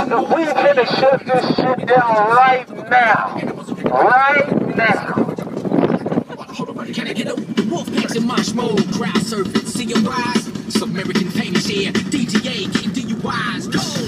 So we finna shut this shit down right now. Right now. Can I get a Wolfpacks and mosh mode? Crowd surfing, see your rise. Some American famous here. DTA, getting DUIs. Go!